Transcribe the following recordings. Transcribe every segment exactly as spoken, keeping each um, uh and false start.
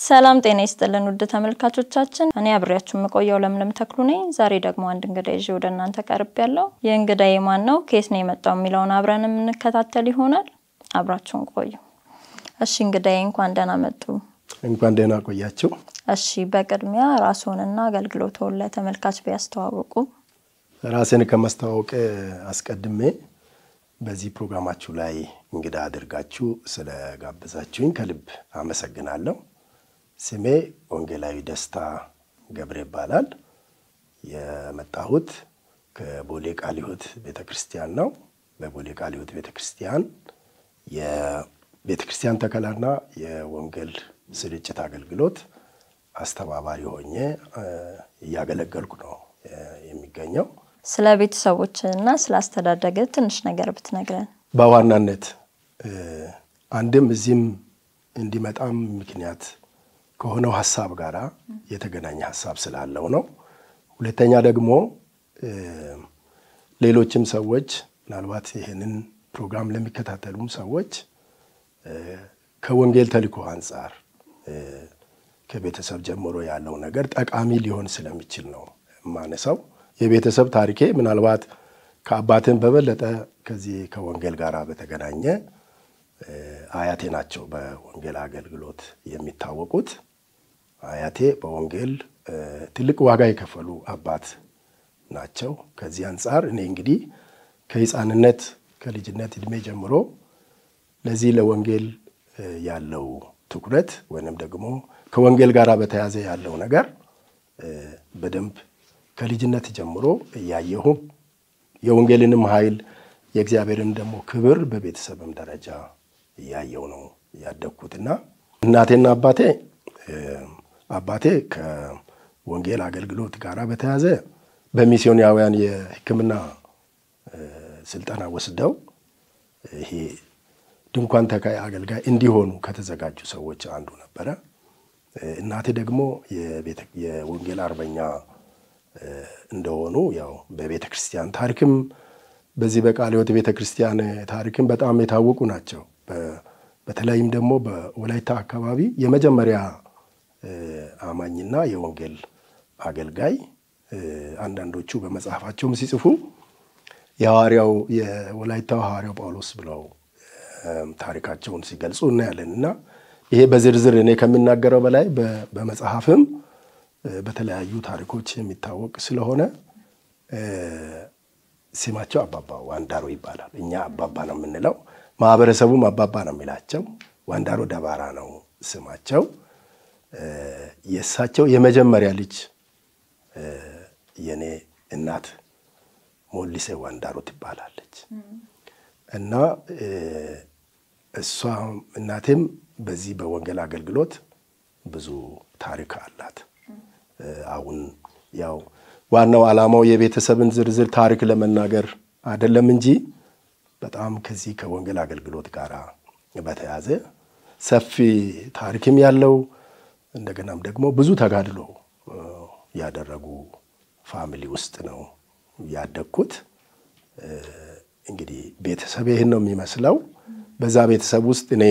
ሰላም ጤና ይስጥልን ውድ ተመልካቾቻችን እኔ አብሬያችሁ መቆየው ለምለም ተክሉ ነኝ ዛሬ ደግሞ አንድ እንግዳ ይዤ ወደ እናንተ ቀርቤያለሁ የእንግዳዬ ማን ነው ኬስ ነው የመጣው የሚለውን አብረን እንከታተል ይሆናል አብራችሁን ቆዩ እሺ እንግዳዬ እንኳን ደህና መጡ እንኳን ደህና ቆያችሁ እሺ በቅድሚያ ራስዎንና አገልግሎትዎን ለተመልካች ቢያስተዋውቁ ራሴን ከማስተዋወቅ አስቀድሜ በዚህ ፕሮግራማችሁ ላይ እንግዳ አድርጋችሁ ስለጋበዛችሁኝ ከልብ አመሰግናለሁ ስሜ ወንጌላዊ ደስታ ገብረ ይባላል የመጣሁት ከቦሌ ቃሊዮት ቤተክርስቲያን ነው በቦሌ ቃሊዮት ቤተክርስቲያን የቤተክርስቲያን ተከላና የወንጌል ስርጭት አገልግሎት አስተባባሪ ሆኜ ያገለገልኩ ነው የሚገኘው ስለ ቤተሰቦችና ስለ አስተዳደገ ትንሽ ነገር ብትነግረን በዋናነት አንድም እዚህም እንዲመጣም ምክንያት ከሆነው ሐሳብ ጋራ የተገናኘ ሐሳብ ስላለው ነው ሁለተኛ ደግሞ ሌሎችም ሰዎች ምናልባት ይሄንን ፕሮግራም ለሚከታተሉም ሰዎች ከወንጌል ተልእኮ አንፃር ከቤተሰብ ጀምሮ ያለው ነገር ጠቃሚ ሊሆን ስለሚችል ነው ማነሳው የቤተሰብ ታሪኬ ምናልባት ከአባቴም በበለጠ ከዚህ ከወንጌል ጋራ በተገናኘ አያቴ ናቸው በወንጌል አገልግሎት የሚታወቁት አያቴ በወንጌል ትልቅ ዋጋ የከፈሉ አባት ናቸው ከዚህ አንፃር እኔ እንግዲህ ከህፃንነት ከልጅነት እድሜ ጀምሮ ለዚህ ለወንጌል ያለው ትኩረት ወይንም ደግሞ ከወንጌል ጋራ በተያያዘ ያለው ነገር በደንብ ከልጅነት ጀምሮ ያየሁ የወንጌልንም ኃይል የእግዚአብሔርን ደግሞ ክብር በቤተሰብም ደረጃ ያየው ነው ያደኩትና እናቴና አባቴ አባቴ ከወንጌል አገልግሎት ጋራ በተያያዘ በሚስዮናውያን የሕክምና ስልጠና ወስደው ይሄ ድንኳን ተካይ አገልጋይ እንዲሆኑ ከተዘጋጁ ሰዎች አንዱ ነበረ እናቴ ደግሞ የቤተ የወንጌል አርበኛ እንደሆኑ ያው በቤተክርስቲያን ታሪክም በዚህ በቃሊዮት ቤተክርስቲያን ታሪክም በጣም የታወቁ ናቸው በተለይም ደግሞ በወላይታ አካባቢ የመጀመሪያ አማኝና የወንጌል አገልጋይ አንዳንዶቹ በመጽሐፋቸውም ሲጽፉ የሐዋርያው የወላይታው ሐዋርያው ጳውሎስ ብለው ታሪካቸውን ሲገልጹ እናያለንና ይሄ በዝርዝር እኔ ከመናገረው በላይ በመጽሐፍም በተለያዩ ታሪኮች የሚታወቅ ስለሆነ ስማቸው አባባ ዋንዳሮ ይባላል እኛ አባባ ነው የምንለው ማህበረሰቡም አባባ ነው የሚላቸው ዋንዳሮ ደባራ ነው ስማቸው የሳቸው የመጀመሪያ ልጅ የኔ እናት ሞሊሴ ዋንዳሮ ትባላለች እና እሷ እናቴም በዚህ በወንጌል አገልግሎት ብዙ ታሪክ አላት አሁን ያው ዋናው ዓላማው የቤተሰብን ዝርዝር ታሪክ ለመናገር አይደለም እንጂ በጣም ከዚህ ከወንጌል አገልግሎት ጋራ በተያያዘ ሰፊ ታሪክም ያለው እንደገናም ደግሞ ብዙ ተጋድሎ ያደረጉ ፋሚሊ ውስጥ ነው ያደኩት እንግዲህ ቤተሰብ ይሄን ነው የሚመስለው በዛ ቤተሰብ ውስጥ እኔ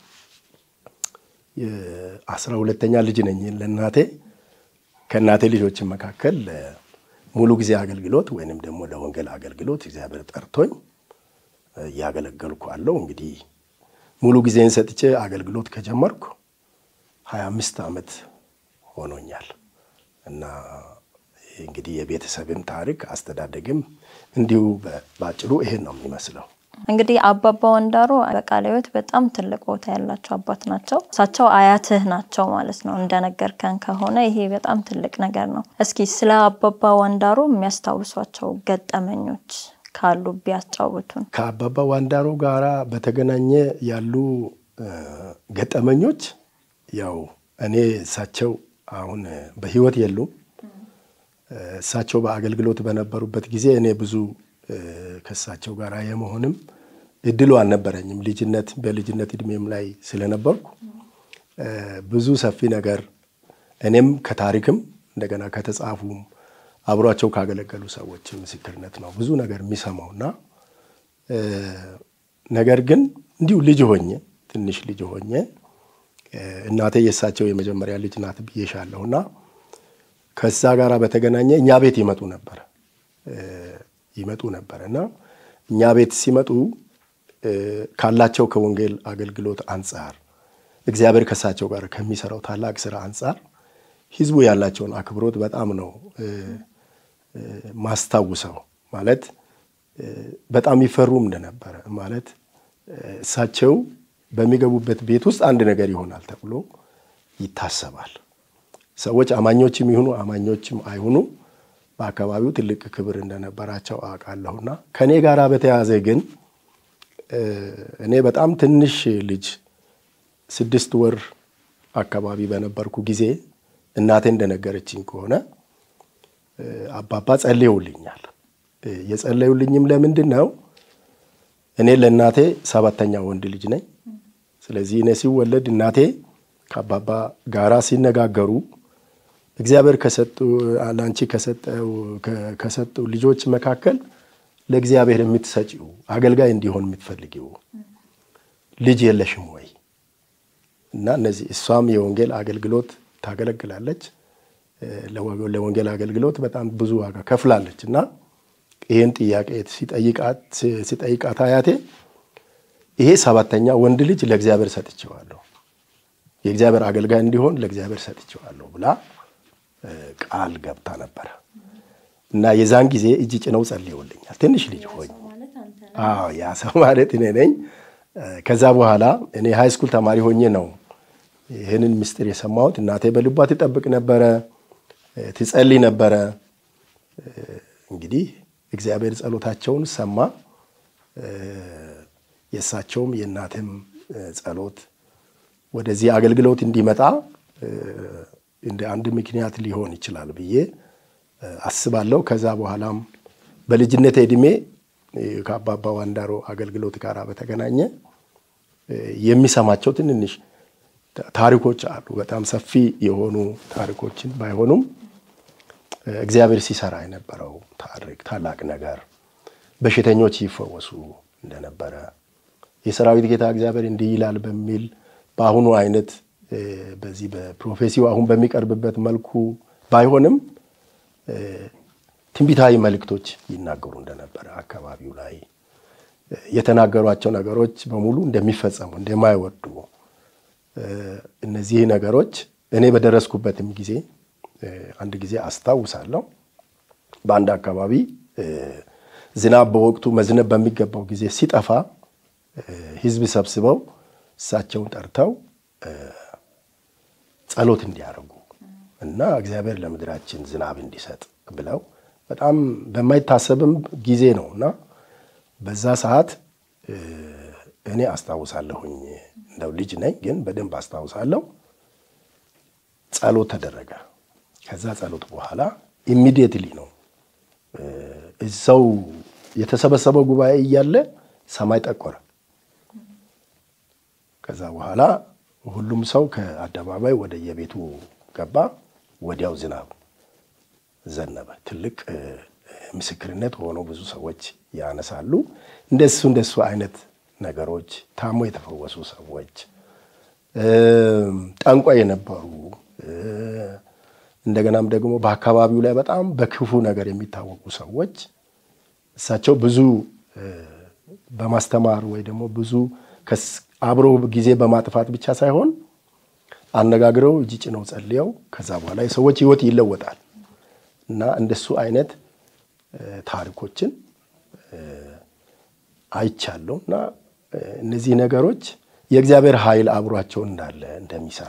የአስራ ሁለተኛ ልጅ ነኝ ለእናቴ ከእናቴ ልጆች መካከል ሙሉ ጊዜ አገልግሎት ወይንም ደግሞ ለወንጌል አገልግሎት እግዚአብሔር ጠርቶኝ ያገለገልኩ አለው እንግዲህ ሙሉ ጊዜን ሰጥቼ አገልግሎት ከጀመርኩ ሃያ አምስት አመት ሆኖኛል እና እንግዲህ የቤተሰብም ታሪክ አስተዳደግም እንዲሁ ባጭሩ ይሄን ነው የሚመስለው እንግዲህ አባባ ወንዳሮ በቃሊዮት በጣም ትልቅ ቦታ ያላቸው አባት ናቸው እሳቸው አያትህ ናቸው ማለት ነው እንደነገርከን ከሆነ ይሄ በጣም ትልቅ ነገር ነው እስኪ ስለ አባባ ወንዳሮ የሚያስታውሷቸው ገጠመኞች ካሉ ቢያጫውቱን ከአባባ ወንዳሮ ጋራ በተገናኘ ያሉ ገጠመኞች ያው እኔ እሳቸው አሁን በህይወት የሉም እሳቸው በአገልግሎት በነበሩበት ጊዜ እኔ ብዙ ከሳቸው ጋራ የመሆንም እድሉ አልነበረኝም ልጅነት በልጅነት እድሜም ላይ ስለነበርኩ ብዙ ሰፊ ነገር እኔም ከታሪክም እንደገና ከተጻፉም አብሯቸው ካገለገሉ ሰዎች ምስክርነት ነው ብዙ ነገር የሚሰማውና ነገር ግን እንዲሁ ልጅ ሆኜ ትንሽ ልጅ ሆኜ እናቴ የሳቸው የመጀመሪያ ልጅ ናት ብዬሻለሁና ከዛ ጋራ በተገናኘ እኛ ቤት ይመጡ ነበር ይመጡ ነበርና እኛ ቤት ሲመጡ ካላቸው ከወንጌል አገልግሎት አንፃር እግዚአብሔር ከሳቸው ጋር ከሚሰራው ታላቅ ስራ አንፃር ህዝቡ ያላቸውን አክብሮት በጣም ነው ማስታውሰው። ማለት በጣም ይፈሩም እንደነበረ ማለት እሳቸው በሚገቡበት ቤት ውስጥ አንድ ነገር ይሆናል ተብሎ ይታሰባል። ሰዎች አማኞችም ይሁኑ አማኞችም አይሁኑ በአካባቢው ትልቅ ክብር እንደነበራቸው አውቃለሁና ከኔ ጋራ በተያያዘ ግን እኔ በጣም ትንሽ ልጅ ስድስት ወር አካባቢ በነበርኩ ጊዜ እናቴ እንደነገረችኝ ከሆነ አባባ ጸልየውልኛል። የጸለዩልኝም ለምንድን ነው? እኔ ለእናቴ ሰባተኛ ወንድ ልጅ ነኝ። ስለዚህ እኔ ሲወለድ እናቴ ከአባባ ጋራ ሲነጋገሩ እግዚአብሔር ከሰጡ አላንቺ ከሰጠው ከሰጡ ልጆች መካከል ለእግዚአብሔር የምትሰጪው አገልጋይ እንዲሆን የምትፈልጊው ልጅ የለሽም ወይ? እና እነዚህ እሷም የወንጌል አገልግሎት ታገለግላለች። ለወንጌል አገልግሎት በጣም ብዙ ዋጋ ከፍላለች እና ይሄን ጥያቄ ሲጠይቃት ሲጠይቃት አያቴ ይሄ ሰባተኛ ወንድ ልጅ ለእግዚአብሔር ሰጥቼዋለሁ የእግዚአብሔር አገልጋይ እንዲሆን ለእግዚአብሔር ሰጥቼዋለሁ ብላ ቃል ገብታ ነበር እና የዛን ጊዜ እጅ ጭነው ጸልየውልኛል። ትንሽ ልጅ ሆኝ አዎ ያ ሰው ማለት እኔ ነኝ። ከዛ በኋላ እኔ ሃይ ስኩል ተማሪ ሆኜ ነው ይሄንን ምስጢር የሰማሁት። እናቴ በልቧ ትጠብቅ ነበረ፣ ትጸልይ ነበረ። እንግዲህ እግዚአብሔር ጸሎታቸውን ሰማ። የሳቸውም የእናቴም ጸሎት ወደዚህ አገልግሎት እንዲመጣ እንደ አንድ ምክንያት ሊሆን ይችላል ብዬ አስባለሁ። ከዛ በኋላም በልጅነት እድሜ ከአባባ ዋንዳሮ አገልግሎት ጋር በተገናኘ የሚሰማቸው ትንንሽ ታሪኮች አሉ። በጣም ሰፊ የሆኑ ታሪኮችን ባይሆኑም እግዚአብሔር ሲሰራ የነበረው ታሪክ ታላቅ ነገር በሽተኞች ይፈወሱ እንደነበረ የሰራዊት ጌታ እግዚአብሔር እንዲህ ይላል በሚል በአሁኑ አይነት በዚህ በፕሮፌሲው አሁን በሚቀርብበት መልኩ ባይሆንም ትንቢታዊ መልእክቶች ይናገሩ እንደነበረ አካባቢው ላይ የተናገሯቸው ነገሮች በሙሉ እንደሚፈጸሙ እንደማይወዱ እነዚህ ነገሮች እኔ በደረስኩበትም ጊዜ አንድ ጊዜ አስታውሳለሁ። በአንድ አካባቢ ዝናብ በወቅቱ መዝነብ በሚገባው ጊዜ ሲጠፋ ህዝብ ሰብስበው እሳቸውን ጠርተው ጸሎት እንዲያደርጉ እና እግዚአብሔር ለምድራችን ዝናብ እንዲሰጥ ብለው በጣም በማይታሰብም ጊዜ ነውና በዛ ሰዓት እኔ አስታውሳለሁኝ። እንደው ልጅ ነኝ ግን በደንብ አስታውሳለሁ። ጸሎት ተደረገ። ከዛ ጸሎት በኋላ ኢሚዲየትሊ ነው እዛው የተሰበሰበው ጉባኤ እያለ ሰማይ ጠቆረ። ከዛ በኋላ ሁሉም ሰው ከአደባባይ ወደ የቤቱ ገባ። ወዲያው ዝናብ ዘነበ። ትልቅ ምስክርነት ሆኖ ብዙ ሰዎች ያነሳሉ። እንደሱ እንደሱ አይነት ነገሮች ታሞ የተፈወሱ ሰዎች ጠንቋይ የነበሩ እንደገናም ደግሞ በአካባቢው ላይ በጣም በክፉ ነገር የሚታወቁ ሰዎች እሳቸው ብዙ በማስተማር ወይ ደግሞ ብዙ አብሮ ጊዜ በማጥፋት ብቻ ሳይሆን አነጋግረው እጅ ጭነው ጸልየው ከዛ በኋላ የሰዎች ህይወት ይለወጣል እና እንደሱ አይነት ታሪኮችን አይቻለውና እነዚህ ነገሮች የእግዚአብሔር ኃይል አብሯቸው እንዳለ እንደሚሰራ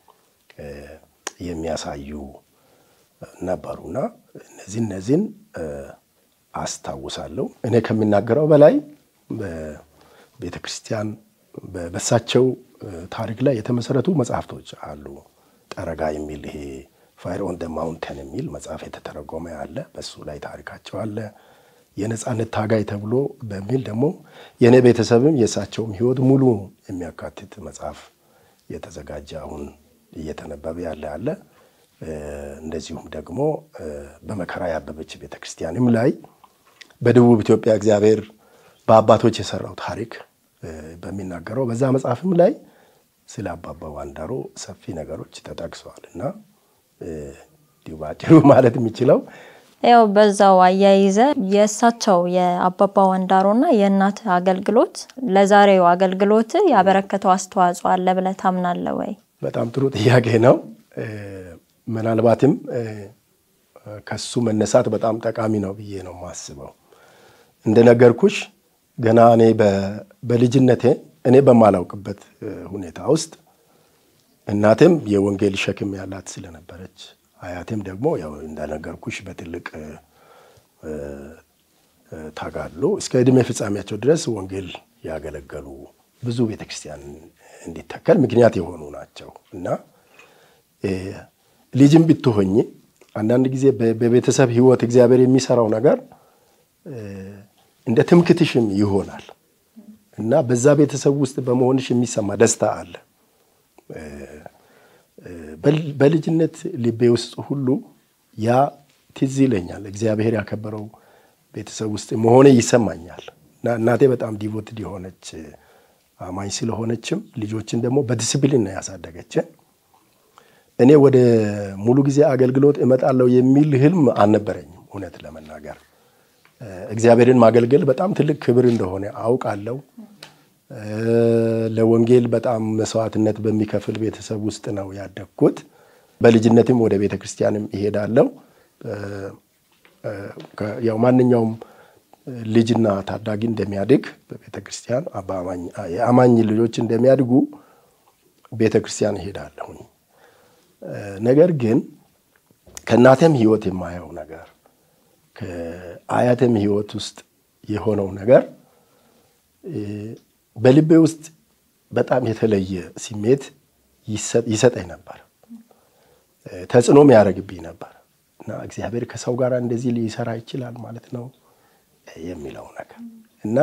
የሚያሳዩ ነበሩና እነዚህ እነዚህን አስታውሳለሁ። እኔ ከሚናገረው በላይ በቤተክርስቲያን በበሳቸው ታሪክ ላይ የተመሰረቱ መጽሐፍቶች አሉ። ጠረጋ የሚል ይሄ ፋየር ኦን ዘ ማውንቴን የሚል መጽሐፍ የተተረጎመ አለ። በሱ ላይ ታሪካቸው አለ። የነጻነት ታጋይ ተብሎ በሚል ደግሞ የኔ ቤተሰብም የሳቸውም ህይወት ሙሉ የሚያካትት መጽሐፍ የተዘጋጀ አሁን እየተነበበ ያለ አለ። እንደዚሁም ደግሞ በመከራ ያበበች ቤተክርስቲያንም ላይ በደቡብ ኢትዮጵያ እግዚአብሔር በአባቶች የሰራው ታሪክ በሚናገረው በዛ መጽሐፍም ላይ ስለ አባባ ዋንዳሮ ሰፊ ነገሮች ተጠቅሰዋልና ዲባጭሩ ማለት የሚችለው ያው በዛው አያይዘ የእሳቸው የአባባ ዋንዳሮና የእናት አገልግሎት ለዛሬው አገልግሎት ያበረከተው አስተዋጽኦ አለ ብለህ ታምናለህ ወይ? በጣም ጥሩ ጥያቄ ነው። ምናልባትም ከሱ መነሳት በጣም ጠቃሚ ነው ብዬ ነው ማስበው። እንደነገርኩሽ ገና እኔ በልጅነቴ እኔ በማላውቅበት ሁኔታ ውስጥ እናቴም የወንጌል ሸክም ያላት ስለነበረች አያቴም ደግሞ ያው እንደነገርኩሽ በትልቅ ታጋሉ እስከ እድሜ ፍጻሜያቸው ድረስ ወንጌል ያገለገሉ ብዙ ቤተክርስቲያን እንዲተከል ምክንያት የሆኑ ናቸው እና ልጅም ብትሆኚ አንዳንድ ጊዜ በቤተሰብ ህይወት እግዚአብሔር የሚሰራው ነገር እንደ ትምክትሽም ይሆናል እና በዛ ቤተሰብ ውስጥ በመሆንሽ የሚሰማ ደስታ አለ። በልጅነት ልቤ ውስጥ ሁሉ ያ ትዝ ይለኛል። እግዚአብሔር ያከበረው ቤተሰብ ውስጥ መሆኔ ይሰማኛል እና እናቴ በጣም ዲቮትድ የሆነች አማኝ ስለሆነችም ልጆችን ደግሞ በዲሲፕሊን ነው ያሳደገችን። እኔ ወደ ሙሉ ጊዜ አገልግሎት እመጣለሁ የሚል ህልም አልነበረኝም። እውነት ለመናገር እግዚአብሔርን ማገልገል በጣም ትልቅ ክብር እንደሆነ አውቃለሁ። ለወንጌል በጣም መስዋዕትነት በሚከፍል ቤተሰብ ውስጥ ነው ያደግኩት። በልጅነትም ወደ ቤተክርስቲያንም ይሄዳለሁ። ያው ማንኛውም ልጅና ታዳጊ እንደሚያድግ በቤተክርስቲያን አባማኝ የአማኝ ልጆች እንደሚያድጉ ቤተክርስቲያን ይሄዳለሁ። ነገር ግን ከናተም ህይወት የማየው ነገር ከአያተም ህይወት ውስጥ የሆነው ነገር በልቤ ውስጥ በጣም የተለየ ስሜት ይሰጠኝ ነበር። ተጽዕኖም ያደርግብኝ ነበር እና እግዚአብሔር ከሰው ጋር እንደዚህ ሊሰራ ይችላል ማለት ነው የሚለው ነገር እና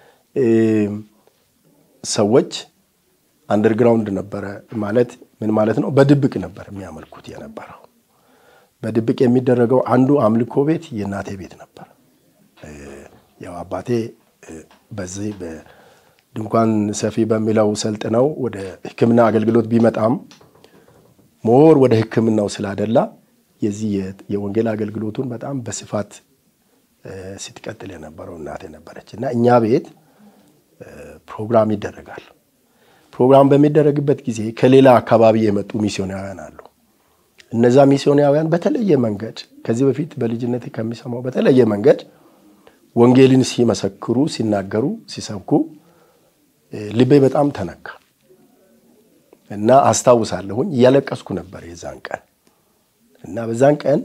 ሰዎች አንደርግራውንድ ነበረ ማለት ምን ማለት ነው? በድብቅ ነበር የሚያመልኩት የነበረው። በድብቅ የሚደረገው አንዱ አምልኮ ቤት የናቴ ቤት ነበር። ያው አባቴ በዚህ በድንኳን ሰፊ በሚለው ሰልጥነው ወደ ሕክምና አገልግሎት ቢመጣም ሞር ወደ ሕክምናው ስላደላ የዚህ የወንጌል አገልግሎቱን በጣም በስፋት ስትቀጥል የነበረው እናቴ ነበረችና እኛ ቤት ፕሮግራም ይደረጋል። ፕሮግራም በሚደረግበት ጊዜ ከሌላ አካባቢ የመጡ ሚስዮናውያን አሉ። እነዛ ሚስዮናውያን በተለየ መንገድ ከዚህ በፊት በልጅነቴ ከሚሰማው በተለየ መንገድ ወንጌልን ሲመሰክሩ ሲናገሩ ሲሰብኩ ልቤ በጣም ተነካ እና አስታውሳለሁኝ እያለቀስኩ ነበር የዛን ቀን እና በዛን ቀን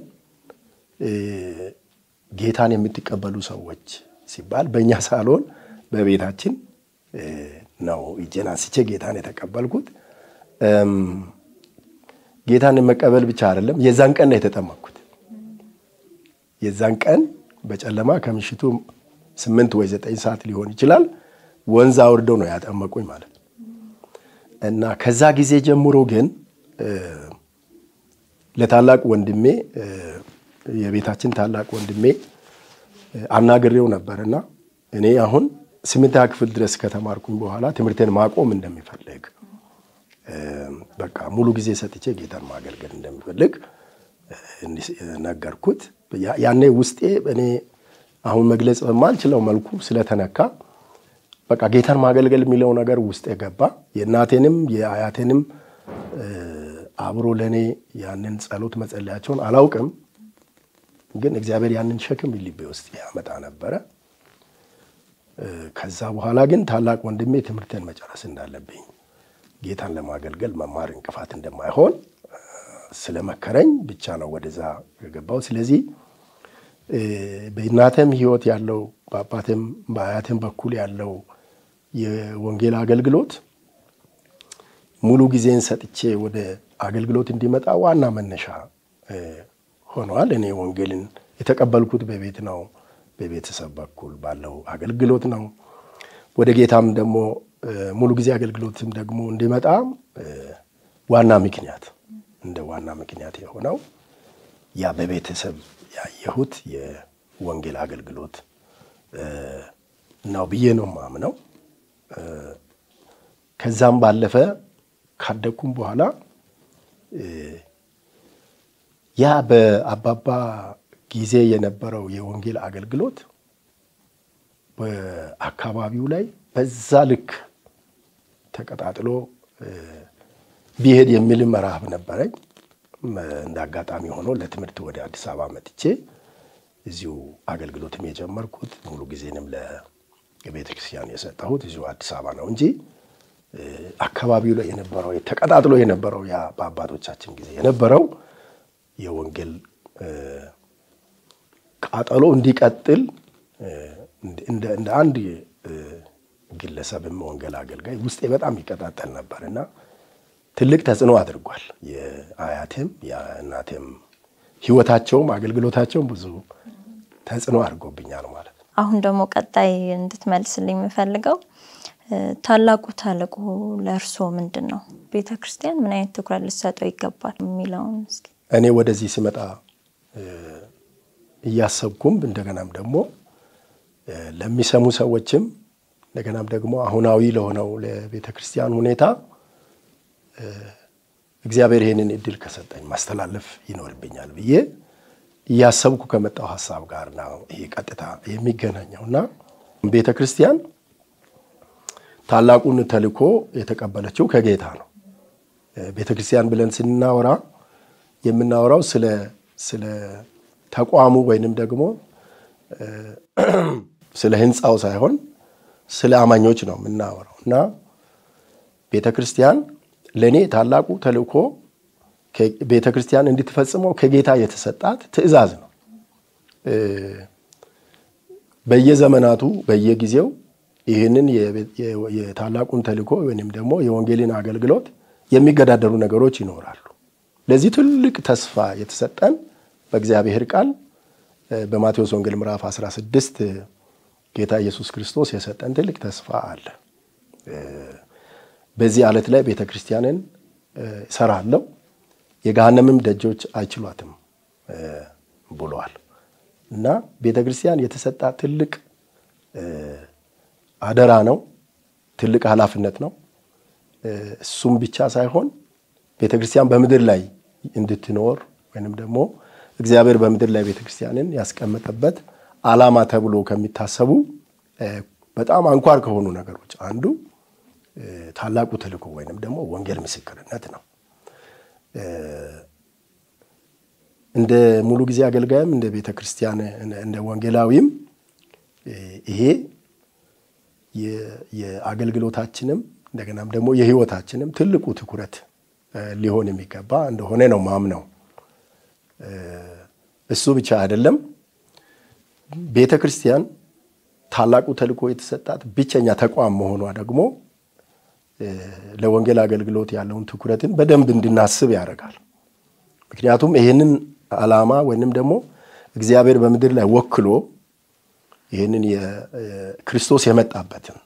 ጌታን የምትቀበሉ ሰዎች ሲባል በእኛ ሳሎን በቤታችን ነው እጄን አንስቼ ጌታን የተቀበልኩት። ጌታን መቀበል ብቻ አይደለም የዛን ቀን ነው የተጠመቅኩት። የዛን ቀን በጨለማ ከምሽቱ ስምንት ወይ ዘጠኝ ሰዓት ሊሆን ይችላል ወንዝ አውርደው ነው ያጠመቁኝ ማለት ነው እና ከዛ ጊዜ ጀምሮ ግን ለታላቅ ወንድሜ የቤታችን ታላቅ ወንድሜ አናግሬው ነበርና እኔ አሁን ስምንተኛ ክፍል ድረስ ከተማርኩኝ በኋላ ትምህርቴን ማቆም እንደሚፈልግ በቃ ሙሉ ጊዜ ሰጥቼ ጌታን ማገልገል እንደሚፈልግ ነገርኩት። ያኔ ውስጤ እኔ አሁን መግለጽ በማልችለው መልኩ ስለተነካ በቃ ጌታን ማገልገል የሚለው ነገር ውስጤ ገባ። የእናቴንም የአያቴንም አብሮ ለኔ ያንን ጸሎት መጸለያቸውን አላውቅም፣ ግን እግዚአብሔር ያንን ሸክም ልቤ ውስጥ ያመጣ ነበር። ከዛ በኋላ ግን ታላቅ ወንድሜ ትምህርቴን መጨረስ እንዳለብኝ ጌታን ለማገልገል መማር እንቅፋት እንደማይሆን ስለመከረኝ ብቻ ነው ወደዛ የገባው። ስለዚህ በእናቴም ህይወት ያለው በአባቴም በአያቴም በኩል ያለው የወንጌል አገልግሎት ሙሉ ጊዜን ሰጥቼ ወደ አገልግሎት እንዲመጣ ዋና መነሻ ሆኗል። እኔ ወንጌልን የተቀበልኩት በቤት ነው፣ በቤተሰብ በኩል ባለው አገልግሎት ነው። ወደ ጌታም ደግሞ ሙሉ ጊዜ አገልግሎትም ደግሞ እንዲመጣ ዋና ምክንያት እንደ ዋና ምክንያት የሆነው ያ በቤተሰብ ያየሁት የወንጌል አገልግሎት ነው ብዬ ነው ማምነው። ከዛም ባለፈ ካደኩም በኋላ ያ በአባባ ጊዜ የነበረው የወንጌል አገልግሎት በአካባቢው ላይ በዛ ልክ ተቀጣጥሎ ቢሄድ የሚል መርህ ነበረኝ። እንደ አጋጣሚ ሆኖ ለትምህርት ወደ አዲስ አበባ መጥቼ እዚሁ አገልግሎትም የጀመርኩት ሙሉ ጊዜንም ለቤተ ክርስቲያን የሰጠሁት እዚሁ አዲስ አበባ ነው እንጂ አካባቢው ላይ የነበረው ተቀጣጥሎ የነበረው ያ በአባቶቻችን ጊዜ የነበረው የወንጌል ቃጠሎ እንዲቀጥል እንደ እንደ አንድ ግለሰብም ወንጌል አገልጋይ ውስጤ በጣም ይቀጣጠል ነበርና ትልቅ ተጽዕኖ አድርጓል። የአያቴም የእናቴም ህይወታቸውም አገልግሎታቸውም ብዙ ተጽዕኖ አድርጎብኛል ማለት ነው። አሁን ደግሞ ቀጣይ እንድትመልስልኝ የምፈልገው ታላቁ ተልእኮ ለእርሶ ምንድነው? ቤተክርስቲያን ምን አይነት ትኩረት ልትሰጠው ይገባል የሚለውን እስኪ። እኔ ወደዚህ ስመጣ እያሰብኩም እንደገናም ደግሞ ለሚሰሙ ሰዎችም እንደገናም ደግሞ አሁናዊ ለሆነው ለቤተክርስቲያን ሁኔታ እግዚአብሔር ይሄንን እድል ከሰጠኝ ማስተላለፍ ይኖርብኛል ብዬ እያሰብኩ ከመጣው ሐሳብ ጋር ነው ይሄ ቀጥታ የሚገናኘውና ቤተክርስቲያን ታላቁን ተልእኮ የተቀበለችው ከጌታ ነው። ቤተክርስቲያን ብለን ስናወራ የምናወራው ስለ ስለ ተቋሙ ወይንም ደግሞ ስለ ህንጻው ሳይሆን ስለ አማኞች ነው የምናወራውና ቤተክርስቲያን ለኔ ታላቁ ተልእኮ ቤተክርስቲያን እንድትፈጽመው ከጌታ የተሰጣት ትእዛዝ ነው። በየዘመናቱ በየጊዜው ይሄንን የታላቁን ተልእኮ ወይንም ደግሞ የወንጌልን አገልግሎት የሚገዳደሩ ነገሮች ይኖራሉ። ለዚህ ትልቅ ተስፋ የተሰጠን በእግዚአብሔር ቃል በማቴዎስ ወንጌል ምዕራፍ አስራ ስድስት ጌታ ኢየሱስ ክርስቶስ የሰጠን ትልቅ ተስፋ አለ። በዚህ ዓለት ላይ ቤተክርስቲያንን ሰራለው የገሃነምም ደጆች አይችሏትም ብሏል እና ቤተክርስቲያን የተሰጣት ትልቅ አደራ ነው፣ ትልቅ ኃላፊነት ነው። እሱም ብቻ ሳይሆን ቤተክርስቲያን በምድር ላይ እንድትኖር ወይንም ደግሞ እግዚአብሔር በምድር ላይ ቤተክርስቲያንን ያስቀመጠበት ዓላማ ተብሎ ከሚታሰቡ በጣም አንኳር ከሆኑ ነገሮች አንዱ ታላቁ ተልእኮ ወይንም ደግሞ ወንጌል ምስክርነት ነው። እንደ ሙሉ ጊዜ አገልጋይም እንደ ቤተክርስቲያን እንደ ወንጌላዊም ይሄ የአገልግሎታችንም እንደገናም ደግሞ የህይወታችንም ትልቁ ትኩረት ሊሆን የሚገባ እንደሆነ ነው ማምነው። እሱ ብቻ አይደለም፣ ቤተክርስቲያን ታላቁ ተልእኮ የተሰጣት ብቸኛ ተቋም መሆኗ ደግሞ ለወንጌል አገልግሎት ያለውን ትኩረትን በደንብ እንድናስብ ያደርጋል። ምክንያቱም ይሄንን ዓላማ ወይንም ደግሞ እግዚአብሔር በምድር ላይ ወክሎ ይሄንን የክርስቶስ የመጣበትን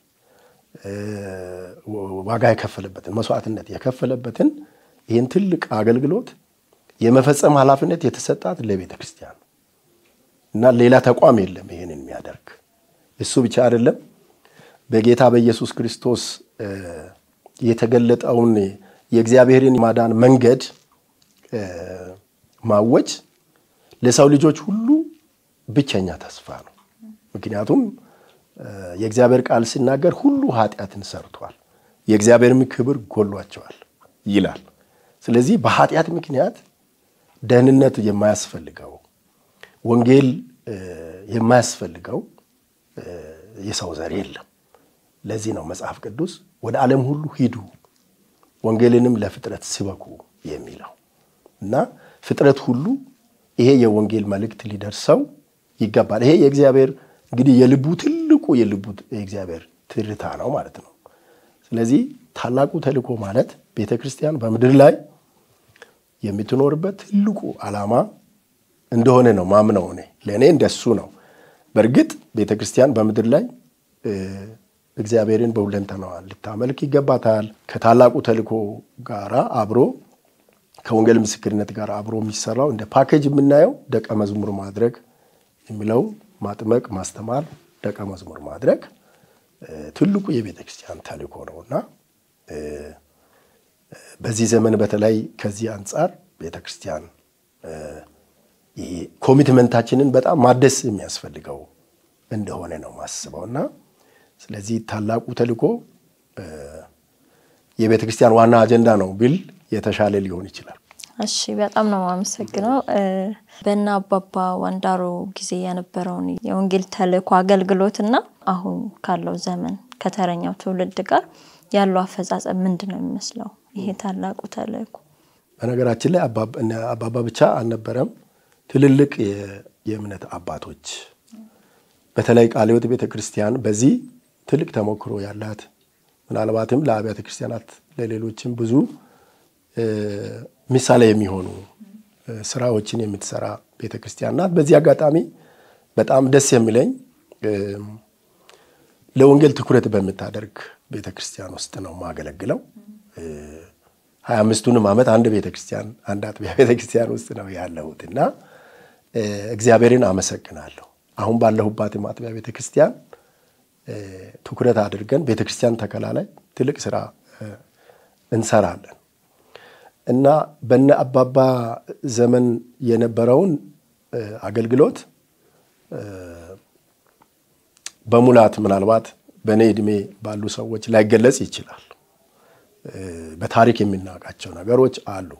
ዋጋ የከፈለበትን መስዋዕትነት የከፈለበትን ይሄን ትልቅ አገልግሎት የመፈጸም ኃላፊነት የተሰጣት ለቤተክርስቲያን እና ሌላ ተቋም የለም ይሄንን የሚያደርግ። እሱ ብቻ አይደለም፣ በጌታ በኢየሱስ ክርስቶስ የተገለጠውን የእግዚአብሔርን ማዳን መንገድ ማወጅ ለሰው ልጆች ሁሉ ብቸኛ ተስፋ ነው። ምክንያቱም የእግዚአብሔር ቃል ሲናገር ሁሉ ኃጢአትን ሰርቷል የእግዚአብሔርም ክብር ጎሏቸዋል ይላል። ስለዚህ በኃጢአት ምክንያት ደህንነት የማያስፈልገው ወንጌል የማያስፈልገው የሰው ዘር የለም። ለዚህ ነው መጽሐፍ ቅዱስ ወደ ዓለም ሁሉ ሂዱ ወንጌልንም ለፍጥረት ስበኩ የሚለው እና ፍጥረት ሁሉ ይሄ የወንጌል መልእክት ሊደርሰው ይገባል። ይሄ የእግዚአብሔር እንግዲህ የልቡ ትልቁ የልቡ የእግዚአብሔር ትርታ ነው ማለት ነው። ስለዚህ ታላቁ ተልእኮ ማለት ቤተክርስቲያን በምድር ላይ የምትኖርበት ትልቁ ዓላማ እንደሆነ ነው ማምነው። እኔ ለኔ እንደሱ ነው። በርግጥ ቤተክርስቲያን በምድር ላይ እግዚአብሔርን በሁለንተናዋ ልታመልክ ይገባታል። ከታላቁ ተልእኮ ጋራ አብሮ ከወንጌል ምስክርነት ጋር አብሮ የሚሰራው እንደ ፓኬጅ የምናየው ደቀ መዝሙር ማድረግ የሚለው ማጥመቅ፣ ማስተማር፣ ደቀ መዝሙር ማድረግ ትልቁ የቤተክርስቲያን ተልእኮ ነውና በዚህ ዘመን በተለይ ከዚህ አንፃር ቤተክርስቲያን ይሄ ኮሚትመንታችንን በጣም ማደስ የሚያስፈልገው እንደሆነ ነው ማስበውና ስለዚህ ታላቁ ተልእኮ የቤተክርስቲያን ዋና አጀንዳ ነው ቢል የተሻለ ሊሆን ይችላል። እሺ በጣም ነው ማመሰግነው። በእና አባባ ወንዳሮ ጊዜ የነበረውን የወንጌል ተልእኮ አገልግሎትና አሁን ካለው ዘመን ከተረኛው ትውልድ ጋር ያለው አፈጻጸም ምንድነው የሚመስለው? ይሄ ታላቁ ተልእኮ በነገራችን ላይ አባባ ብቻ አልነበረም። ትልልቅ የእምነት አባቶች በተለይ ቃለ ሕይወት ቤተክርስቲያን በዚህ ትልቅ ተሞክሮ ያላት ምናልባትም ለአብያተ ክርስቲያናት ለሌሎችም ብዙ ምሳሌ የሚሆኑ ስራዎችን የምትሰራ ቤተክርስቲያን ናት። በዚህ አጋጣሚ በጣም ደስ የሚለኝ ለወንጌል ትኩረት በመታደርግ ቤተክርስቲያን ውስጥ ነው ማገለግለው። ሃያ አምስቱንም ዓመት አንድ ቤተክርስቲያን አንድ አጥቢያ ቤተክርስቲያን ውስጥ ነው ያለሁትና እግዚአብሔርን አመሰግናለሁ። አሁን ባለሁባት አጥቢያ ቤተክርስቲያን ትኩረት አድርገን ቤተክርስቲያን ተከላ ላይ ትልቅ ስራ እንሰራለን እና በእነ አባባ ዘመን የነበረውን አገልግሎት በሙላት ምናልባት በኔ እድሜ ባሉ ሰዎች ላይ ገለጽ ይችላል። በታሪክ የሚናቃቸው ነገሮች አሉ።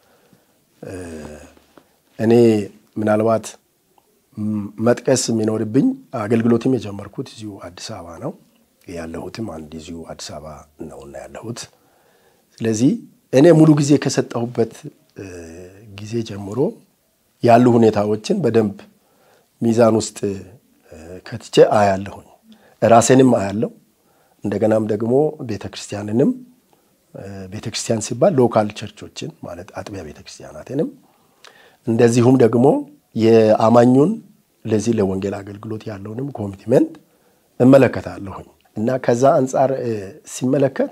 እኔ ምናልባት መጥቀስ የሚኖርብኝ አገልግሎትም የጀመርኩት እዚሁ አዲስ አበባ ነው ያለሁትም አንድ እዚሁ አዲስ አበባ ነውና ያለሁት። ስለዚህ እኔ ሙሉ ጊዜ ከሰጠሁበት ጊዜ ጀምሮ ያሉ ሁኔታዎችን በደንብ ሚዛን ውስጥ ከትቼ አያለሁ። ራሴንም አያለሁ። እንደገናም ደግሞ ቤተክርስቲያንንም ቤተክርስቲያን ሲባል ሎካል ቸርቾችን ማለት አጥቢያ ቤተክርስቲያናትንም እንደዚሁም ደግሞ የአማኙን ለዚህ ለወንጌል አገልግሎት ያለውንም ኮሚትመንት እመለከታለሁ እና ከዛ አንፃር ሲመለከት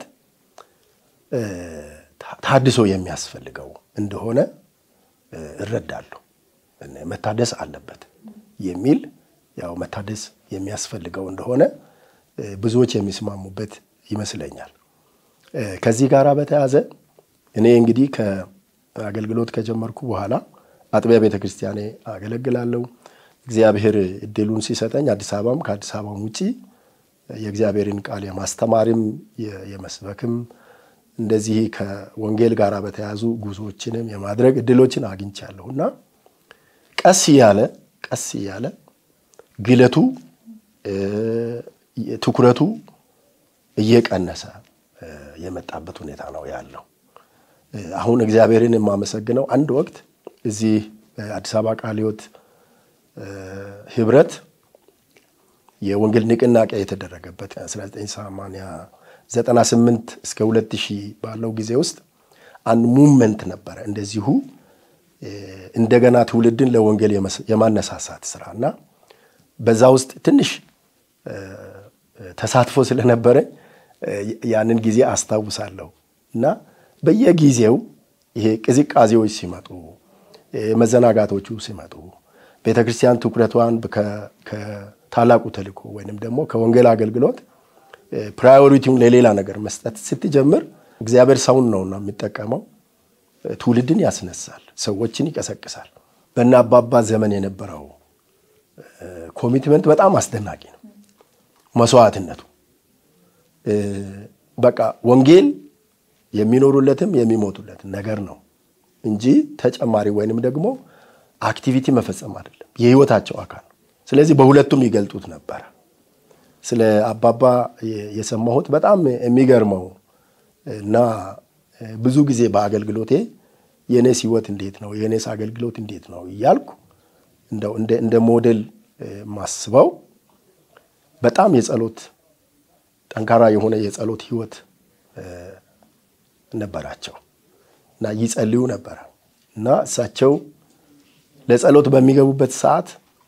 ታድሶ የሚያስፈልገው እንደሆነ እረዳለሁ። መታደስ አለበት የሚል ያው መታደስ የሚያስፈልገው እንደሆነ ብዙዎች የሚስማሙበት ይመስለኛል። ከዚህ ጋር በተያያዘ እኔ እንግዲህ ከአገልግሎት ከጀመርኩ በኋላ አጥቢያ ቤተክርስቲያኔ አገለግላለሁ። እግዚአብሔር እድሉን ሲሰጠኝ አዲስ አበባም ከአዲስ አበባም ውጪ የእግዚአብሔርን ቃል የማስተማርም የመስበክም እንደዚህ ከወንጌል ጋር በተያያዙ ጉዞዎችንም የማድረግ እድሎችን አግኝቻለሁና ቀስ ያለ ቀስ ያለ ግለቱ ትኩረቱ እየቀነሰ የመጣበት ሁኔታ ነው ያለው። አሁን እግዚአብሔርን የማመሰግነው አንድ ወቅት እዚህ አዲስ አበባ ቃለ ሕይወት ህብረት የወንጌል ንቅናቄ የተደረገበት አስራ ዘጠኝ ሰማንያ ዘጠና ስምንት እስከ ሁለት ሺህ ባለው ጊዜ ውስጥ አንድ ሙቭመንት ነበር እንደዚሁ እንደገና ትውልድን ለወንጌል የማነሳሳት ስራና በዛ ውስጥ ትንሽ ተሳትፎ ስለነበረ ያንን ጊዜ አስታውሳለሁ እና በየጊዜው ይሄ ቅዝቃዜዎች ሲመጡ መዘናጋቶቹ ሲመጡ ቤተክርስቲያን ትኩረቷን ከታላቁ ተልእኮ ወይንም ደግሞ ከወንጌል አገልግሎት ፕራዮሪቲውን ለሌላ ነገር መስጠት ስትጀምር እግዚአብሔር ሰውን ነውና የሚጠቀመው ትውልድን ያስነሳል፣ ሰዎችን ይቀሰቅሳል። በእና አባባ ዘመን የነበረው ኮሚትመንት በጣም አስደናቂ ነው። መስዋዕትነቱ በቃ ወንጌል የሚኖሩለትም የሚሞቱለት ነገር ነው እንጂ ተጨማሪ ወይንም ደግሞ አክቲቪቲ መፈጸም አይደለም፣ የህይወታቸው አካል ነው። ስለዚህ በሁለቱም ይገልጡት ነበር። ስለ አባባ የሰማሁት በጣም የሚገርመው እና ብዙ ጊዜ በአገልግሎቴ የኔስ ህይወት እንዴት ነው የኔስ አገልግሎት እንዴት ነው እያልኩ እንደው እንደ እንደ ሞዴል ማስበው በጣም የጸሎት ጠንካራ የሆነ የጸሎት ህይወት ነበራቸው እና ይጸልዩ ነበር እና እሳቸው ለጸሎት በሚገቡበት ሰዓት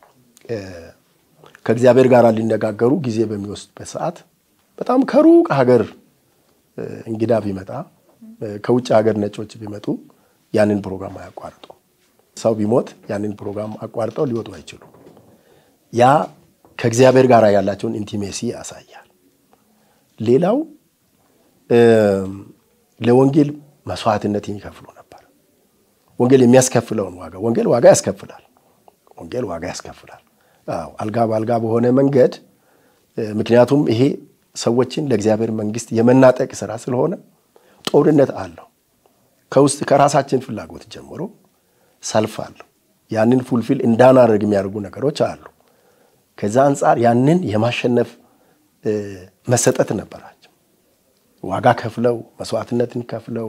ከእግዚአብሔር ጋር ሊነጋገሩ ጊዜ በሚወስዱበት ሰዓት በጣም ከሩቅ ሀገር እንግዳ ቢመጣ ከውጭ ሀገር ነጮች ቢመጡ ያንን ፕሮግራም አያቋርጡ። ሰው ቢሞት ያንን ፕሮግራም አቋርጠው ሊወጡ አይችሉ። ያ ከእግዚአብሔር ጋር ያላቸውን ኢንቲሜሲ ያሳያል። ሌላው ለወንጌል መስዋዕትነት የሚከፍሉ ነበር። ወንጌል የሚያስከፍለውን ዋጋ ወንጌል ዋጋ ያስከፍላል። ወንጌል ዋጋ ያስከፍላል። አዎ አልጋ ባልጋ በሆነ መንገድ ምክንያቱም ይሄ ሰዎችን ለእግዚአብሔር መንግስት የመናጠቅ ስራ ስለሆነ ጦርነት አለው። ከውስጥ ከራሳችን ፍላጎት ጀምሮ ሰልፍ አለው። ያንን ፉልፊል እንዳናደርግ የሚያደርጉ ነገሮች አሉ። ከዛ አንፃር ያንን የማሸነፍ መሰጠት ነበራቸው። ዋጋ ከፍለው መስዋዕትነትን ከፍለው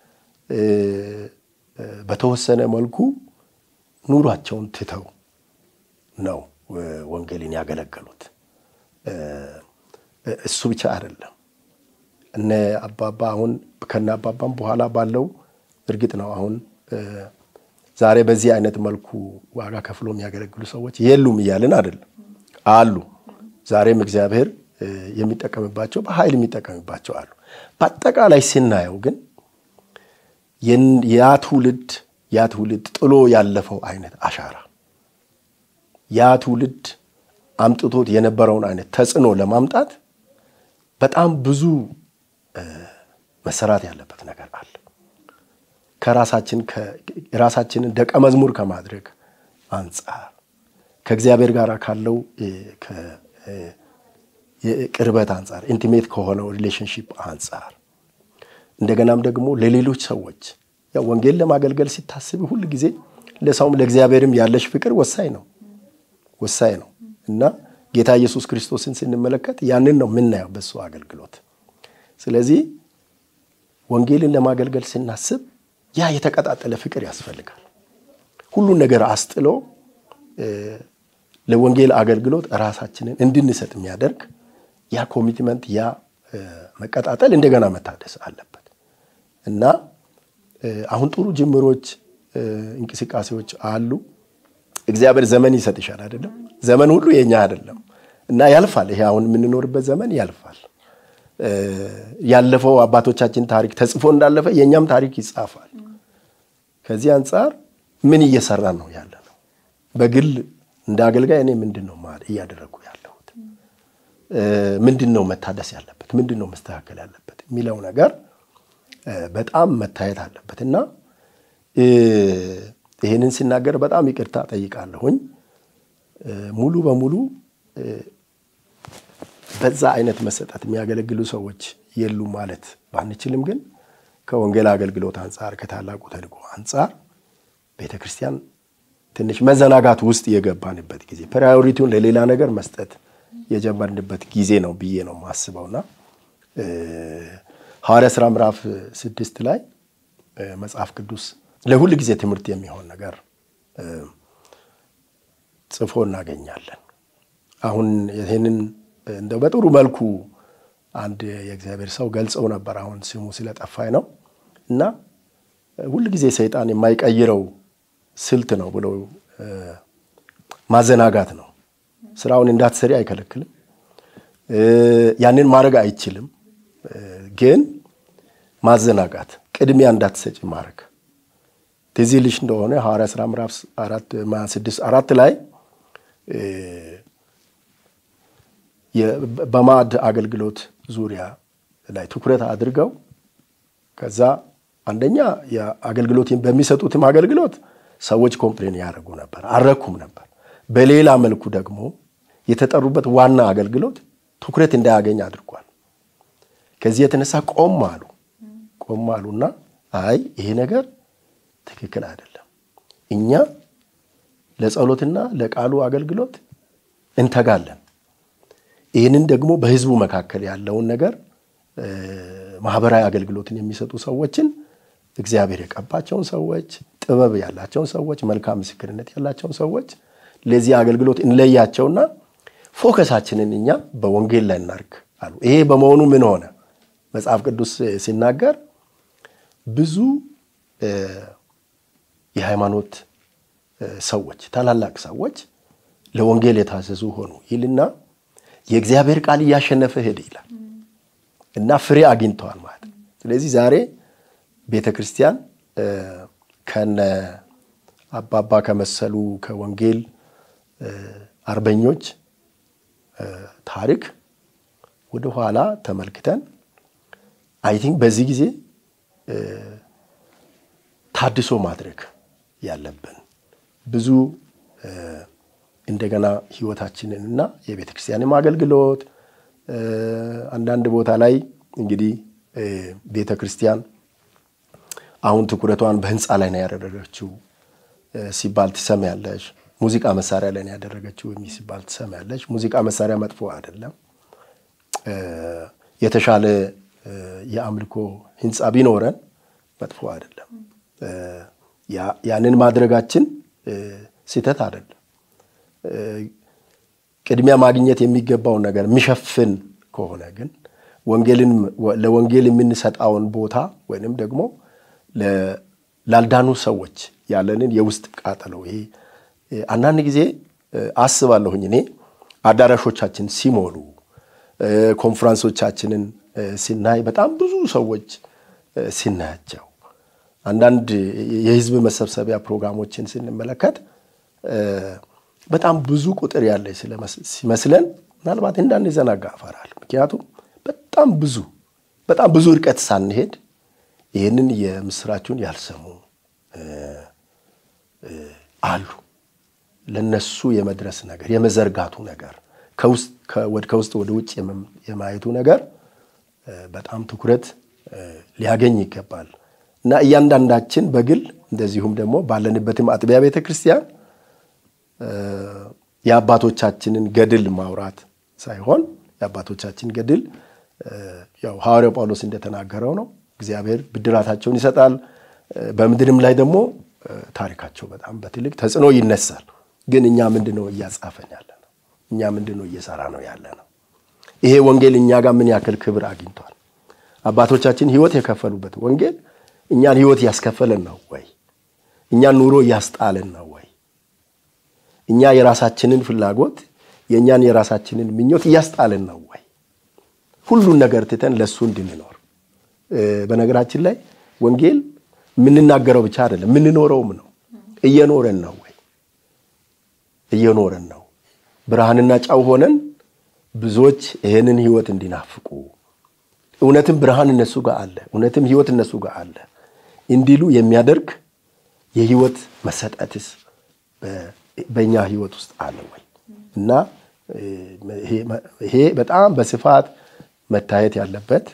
በተወሰነ መልኩ ኑሯቸውን ትተው ነው ወንጌልን ያገለገሉት። እሱ ብቻ አይደለም። እነ አባባ አሁን ከነ አባባም በኋላ ባለው እርግጥ ነው አሁን ዛሬ በዚህ አይነት መልኩ ዋጋ ከፍሎ የሚያገለግሉ ሰዎች የሉም እያልን አይደለም፣ አሉ። ዛሬም እግዚአብሔር የሚጠቀምባቸው በኃይል የሚጠቀምባቸው አሉ። በአጠቃላይ ሲናየው ግን ያ ትውልድ ያ ትውልድ ጥሎ ያለፈው አይነት አሻራ ያ ትውልድ አምጥቶት የነበረውን አይነት ተጽዕኖ ለማምጣት በጣም ብዙ መሰራት ያለበት ነገር አለ። ከራሳችን ከራሳችንን ደቀ መዝሙር ከማድረግ አንፃር ከእግዚአብሔር ጋር ካለው የቅርበት አንፃር ኢንቲሜት ከሆነው ሪሌሽንሺፕ አንፃር እንደገናም ደግሞ ለሌሎች ሰዎች ያው ወንጌል ለማገልገል ሲታስብ ሁሉ ጊዜ ለሰውም ለእግዚአብሔርም ያለሽ ፍቅር ወሳኝ ነው ወሳኝ ነው እና ጌታ ኢየሱስ ክርስቶስን ስንመለከት ያንን ነው የምናየው በሱ አገልግሎት። ስለዚህ ወንጌልን ለማገልገል ስናስብ ያ የተቀጣጠለ ፍቅር ያስፈልጋል። ሁሉን ነገር አስጥሎ ለወንጌል አገልግሎት ራሳችንን እንድንሰጥ የሚያደርግ ያ ኮሚትመንት ያ መቀጣጠል እንደገና መታደስ አለበት እና አሁን ጥሩ ጅምሮች እንቅስቃሴዎች አሉ። እግዚአብሔር ዘመን ይሰጥሻል አይደለም? ዘመን ሁሉ የኛ አይደለም እና ያልፋል። ይሄ አሁን የምንኖርበት ዘመን ያልፋል። ያለፈው አባቶቻችን ታሪክ ተጽፎ እንዳለፈ የኛም ታሪክ ይጻፋል። ከዚህ አንፃር ምን እየሰራን ነው ያለነው? በግል እንዳገልጋይ እኔ ምንድነው ማለት እያደረኩ ያለሁት? ምንድነው መታደስ ያለበት? ምንድነው መስተካከል ያለበት የሚለው ነገር በጣም መታየት አለበት እና ይሄንን ሲናገር በጣም ይቅርታ ጠይቃለሁኝ። ሙሉ በሙሉ በዛ አይነት መሰጠት የሚያገለግሉ ሰዎች የሉ ማለት ባንችልም ግን ከወንጌል አገልግሎት አንፃር ከታላቁ ተልእኮ አንፃር ቤተክርስቲያን ትንሽ መዘናጋት ውስጥ የገባንበት ጊዜ ፕራዮሪቲውን ለሌላ ነገር መስጠት የጀመርንበት ጊዜ ነው ብዬ ነው ማስበውና ሐዋርያ ሥራ ምዕራፍ ስድስት ላይ መጽሐፍ ቅዱስ ለሁሉ ጊዜ ትምህርት የሚሆን ነገር ጽፎ እናገኛለን። አሁን ይሄንን እንደው በጥሩ መልኩ አንድ የእግዚአብሔር ሰው ገልጸው ነበር። አሁን ስሙ ስለጠፋኝ ነው እና ሁሉ ጊዜ ሰይጣን የማይቀይረው ስልት ነው ብሎ ማዘናጋት ነው። ስራውን እንዳትሰሪ አይከለክልም፣ ያንን ማድረግ አይችልም፣ ግን ማዘናጋት ቅድሚያ እንዳትሰጪ ማድረግ ትዝ ይልሽ እንደሆነ ሐዋርያ ሥራ ምዕራፍ አራት ስድስት አራት ላይ በማዕድ አገልግሎት ዙሪያ ላይ ትኩረት አድርገው ከዛ አንደኛ የአገልግሎትን በሚሰጡትም አገልግሎት ሰዎች ኮምፕሌን ያደርጉ ነበር፣ አረኩም ነበር። በሌላ መልኩ ደግሞ የተጠሩበት ዋና አገልግሎት ትኩረት እንዳያገኝ አድርጓል። ከዚህ የተነሳ ቆም አሉ ቆም አሉና አይ ይሄ ነገር ትክክል አይደለም፣ እኛ ለጸሎትና ለቃሉ አገልግሎት እንተጋለን። ይሄንን ደግሞ በህዝቡ መካከል ያለውን ነገር ማህበራዊ አገልግሎትን የሚሰጡ ሰዎችን እግዚአብሔር የቀባቸውን ሰዎች ጥበብ ያላቸውን ሰዎች መልካም ምስክርነት ያላቸውን ሰዎች ለዚህ አገልግሎት እንለያቸውና ፎከሳችንን እኛ በወንጌል ላይ እናርግ አሉ። ይሄ በመሆኑ ምን ሆነ? መጽሐፍ ቅዱስ ሲናገር ብዙ የሃይማኖት ሰዎች ታላላቅ ሰዎች ለወንጌል የታዘዙ ሆኑ ይልና የእግዚአብሔር ቃል ያሸነፈ ሄደ ይላል እና ፍሬ አግኝተዋል ማለት ነው። ስለዚህ ዛሬ ቤተክርስቲያን ከነ አባባ ከመሰሉ ከወንጌል አርበኞች ታሪክ ወደ ኋላ ተመልክተን አይ ቲንክ በዚህ ጊዜ ታድሶ ማድረግ ያለብን ብዙ እንደገና ህይወታችንንና የቤተክርስቲያንን አገልግሎት አንዳንድ ቦታ ላይ እንግዲህ ቤተክርስቲያን አሁን ትኩረቷን በህንጻ ላይ ነው ያደረገችው ሲባል ትሰማያለሽ። ሙዚቃ መሳሪያ ላይ ነው ያደረገችው የሚሲባል ትሰማያለሽ። ሙዚቃ መሳሪያ መጥፎ አይደለም። የተሻለ የአምልኮ ህንጻ ቢኖረን መጥፎ አይደለም። ያንን ማድረጋችን ሲተት አይደለም። ቅድሚያ ማግኘት የሚገባው ነገር የሚሸፍን ከሆነ ግን ወንጌልን ለወንጌል የምንሰጣውን ቦታ ወይንም ደግሞ ለላልዳኑ ሰዎች ያለንን የውስጥ ቃጠለው ይሄ አንዳንድ ጊዜ አስባለሁኝ እኔ አዳራሾቻችን ሲሞሉ ኮንፈረንሶቻችንን ሲናይ በጣም ብዙ ሰዎች ሲናያቸው አንዳንድ የህዝብ መሰብሰቢያ ፕሮግራሞችን ስንመለከት በጣም ብዙ ቁጥር ያለ ሲመስለን ምናልባት እንዳንዘናጋ አፈራል። ምክንያቱም በጣም ብዙ በጣም ብዙ ርቀት ሳንሄድ ይሄንን የምስራቹን ያልሰሙ አሉ። ለነሱ የመድረስ ነገር የመዘርጋቱ ነገር ከውስጥ ከውስጥ ወደ ውጭ የማየቱ ነገር በጣም ትኩረት ሊያገኝ ይገባል እና እያንዳንዳችን በግል እንደዚሁም ደግሞ ባለንበትም አጥቢያ ቤተክርስቲያን የአባቶቻችንን ገድል ማውራት ሳይሆን የአባቶቻችን ገድል ያው ሐዋርያው ጳውሎስ እንደተናገረው ነው። እግዚአብሔር ብድራታቸውን ይሰጣል። በምድርም ላይ ደግሞ ታሪካቸው በጣም በትልቅ ተጽዕኖ ይነሳል። ግን እኛ ምንድነው እያጻፈን ያለነው? እኛ ምንድነው እየሰራ ነው ያለነው? ይሄ ወንጌል እኛ ጋር ምን ያክል ክብር አግኝቷል? አባቶቻችን ህይወት የከፈሉበት ወንጌል እኛን ህይወት ያስከፈለን ነው ወይ? እኛን ኑሮ ያስጣለን ነው ወይ? እኛ የራሳችንን ፍላጎት የኛን የራሳችንን ምኞት ያስጣለን ነው ወይ? ሁሉን ነገር ትተን ለሱ እንድንኖር በነገራችን ላይ ወንጌል ምንናገረው ብቻ አይደለም ምንኖረውም ነው። እየኖረን ነው ወይ? እየኖረን ነው። ብርሃንና ጨው ሆነን ብዙዎች ይሄንን ህይወት እንዲናፍቁ እውነትም ብርሃን እነሱ ጋር አለ እውነትም ህይወት እነሱ ጋር አለ እንዲሉ የሚያደርግ የህይወት መሰጠትስ በእኛ ህይወት ውስጥ አለ ወይ? እና ይሄ በጣም በስፋት መታየት ያለበት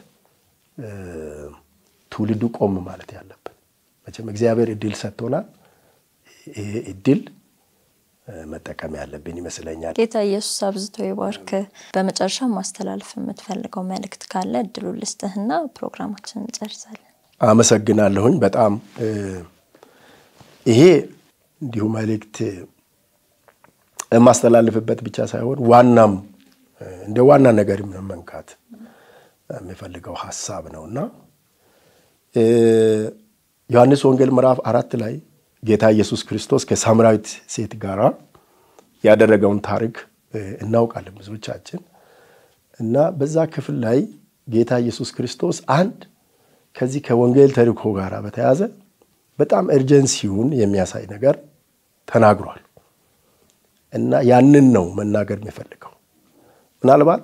ትውልዱ ቆም ማለት ያለበት መቼም እግዚአብሔር እድል ሰጥቶናል። ይሄ እድል መጠቀም ያለብን ይመስለኛል። ጌታ ኢየሱስ አብዝቶ ይባርክ። በመጨረሻ ማስተላለፍ የምትፈልገው መልእክት ካለ እድሉ ልስጥህና ፕሮግራማችንን እንጨርሳለን። አመሰግናለሁኝ በጣም ይሄ እንዲሁ መልእክት ማስተላለፍበት ብቻ ሳይሆን ዋናም እንደ ዋና ነገር መንካት የሚፈልገው ሐሳብ ነውና ዮሐንስ ወንጌል ምዕራፍ አራት ላይ ጌታ ኢየሱስ ክርስቶስ ከሳምራዊት ሴት ጋር ያደረገውን ታሪክ እናውቃለን ብዙዎቻችን እና በዛ ክፍል ላይ ጌታ ኢየሱስ ክርስቶስ አንድ ከዚህ ከወንጌል ተልእኮ ጋር በተያያዘ በጣም እርጀንሲውን የሚያሳይ ነገር ተናግሯል እና ያንን ነው መናገር የሚፈልገው። ምናልባት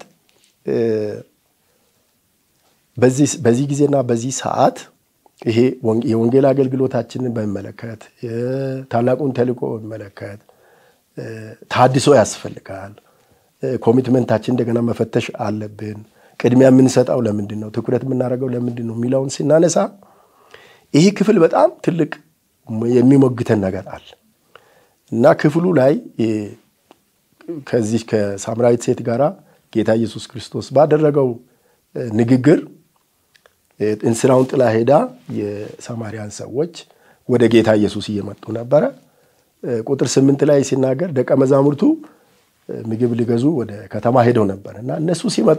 በዚህ በዚህ ጊዜና በዚህ ሰዓት ይሄ የወንጌል አገልግሎታችንን በመለከት የታላቁን ተልእኮ በመለከት ታድሶ ያስፈልጋል። ኮሚትመንታችን እንደገና መፈተሽ አለብን። ቅድሚያ የምንሰጣው ለምንድን ነው? ትኩረት የምናደርገው ለምንድን ነው የሚለውን ሲናነሳ ይሄ ክፍል በጣም ትልቅ የሚሞግተን ነገር አለ እና ክፍሉ ላይ ከዚህ ከሳምራዊት ሴት ጋራ ጌታ ኢየሱስ ክርስቶስ ባደረገው ንግግር እንስራውን ጥላ ሄዳ የሳማሪያን ሰዎች ወደ ጌታ ኢየሱስ እየመጡ ነበር። ቁጥር ስምንት ላይ ሲናገር ደቀ መዛሙርቱ ምግብ ሊገዙ ወደ ከተማ ሄደው ነበርና እነሱ ሲመጡ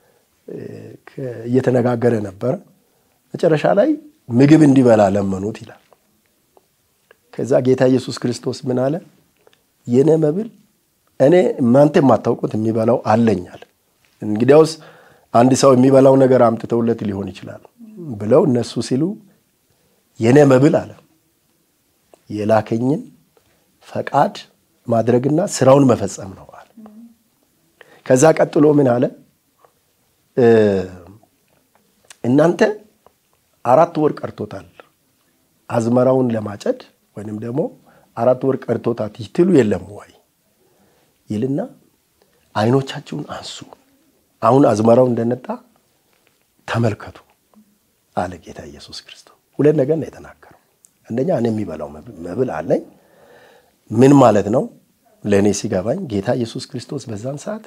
እየተነጋገረ ነበር። መጨረሻ ላይ ምግብ እንዲበላ ለመኑት ይላል። ከዛ ጌታ ኢየሱስ ክርስቶስ ምን አለ? የኔ መብል እኔ እናንተ የማታውቁት የሚበላው አለኛል። እንግዲያውስ አንድ ሰው የሚበላው ነገር አምጥተውለት ሊሆን ይችላል ብለው እነሱ ሲሉ የኔ መብል አለ የላከኝን ፈቃድ ማድረግና ስራውን መፈጸም ነው አለ። ከዛ ቀጥሎ ምን አለ? እናንተ አራት ወር ቀርቶታል አዝመራውን ለማጨድ ወይንም ደግሞ አራት ወር ቀርቶታት ይትሉ የለም ወይ ይልና አይኖቻችሁን አንሱ አሁን አዝመራው እንደነጣ ተመልከቱ አለ ጌታ ኢየሱስ ክርስቶስ። ሁለት ነገር ነው የተናገረው። አንደኛ እኔ የሚበላው መብል አለኝ። ምን ማለት ነው? ለኔ ሲገባኝ ጌታ ኢየሱስ ክርስቶስ በዛን ሰዓት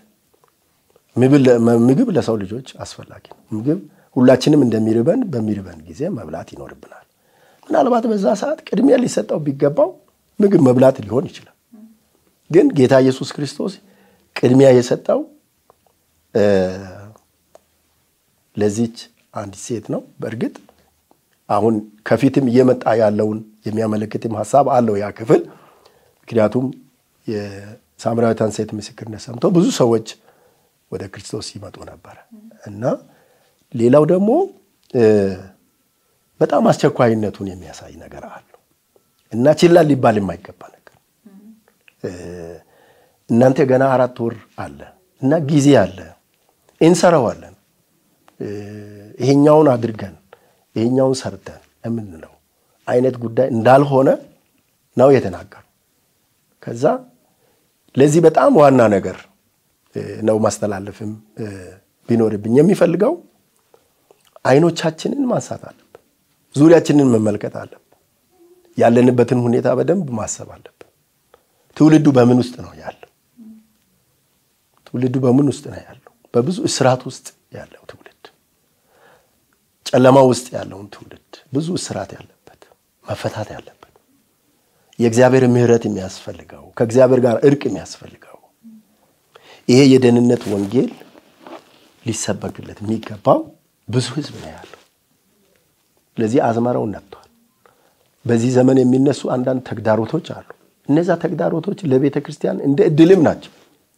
ምግብ ለሰው ልጆች አስፈላጊ ነው። ምግብ ሁላችንም እንደሚርበን በሚርበን ጊዜ መብላት ይኖርብናል። ምናልባት በዛ ሰዓት ቅድሚያ ሊሰጠው ቢገባው ምግብ መብላት ሊሆን ይችላል። ግን ጌታ ኢየሱስ ክርስቶስ ቅድሚያ የሰጠው ለዚች አንድ ሴት ነው። በእርግጥ አሁን ከፊትም እየመጣ ያለውን የሚያመለክትም ሐሳብ አለው ያ ክፍል። ምክንያቱም የሳምራዊቷን ሴት ምስክርነት ሰምቶ ብዙ ሰዎች ወደ ክርስቶስ ይመጡ ነበር እና ሌላው ደግሞ በጣም አስቸኳይነቱን የሚያሳይ ነገር አለው እና ችላ ሊባል የማይገባ ነገር እናንተ ገና አራት ወር አለ እና ጊዜ አለ እንሰራዋለን ይሄኛውን አድርገን ይሄኛውን ሰርተን እምንለው አይነት ጉዳይ እንዳልሆነ ነው የተናገረው። ከዛ ለዚህ በጣም ዋና ነገር ነው ማስተላለፍም ቢኖርብኝ የሚፈልገው አይኖቻችንን ማንሳት አለብን። ዙሪያችንን መመልከት አለብን። ያለንበትን ሁኔታ በደንብ ማሰብ አለብን። ትውልዱ በምን ውስጥ ነው ያለው? ትውልዱ በምን ውስጥ ነው ያለው? በብዙ እስራት ውስጥ ያለው ትውልድ፣ ጨለማ ውስጥ ያለውን ትውልድ፣ ብዙ እስራት ያለበት፣ መፈታት ያለበት፣ የእግዚአብሔር ምህረት የሚያስፈልገው፣ ከእግዚአብሔር ጋር እርቅ የሚያስፈልገው ይሄ የደህንነት ወንጌል ሊሰበክለት የሚገባው ብዙ ህዝብ ነው ያለው። ለዚህ አዝመራው ነጥቷል። በዚህ ዘመን የሚነሱ አንዳንድ ተግዳሮቶች አሉ። እነዛ ተግዳሮቶች ለቤተ ክርስቲያን እንደ እድልም ናቸው